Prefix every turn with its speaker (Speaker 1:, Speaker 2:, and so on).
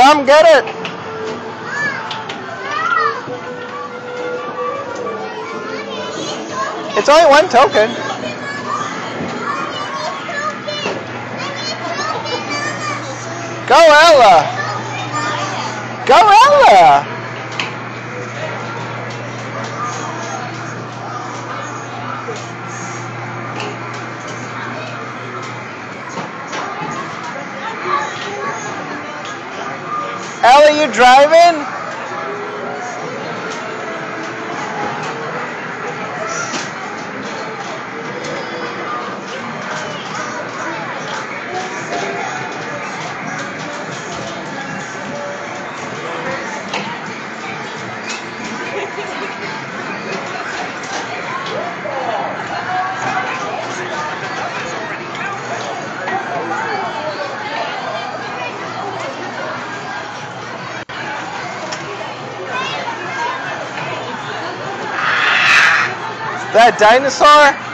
Speaker 1: Come get it. It's only one token. Go Ella! Go Ella! Ella, you driving? That dinosaur?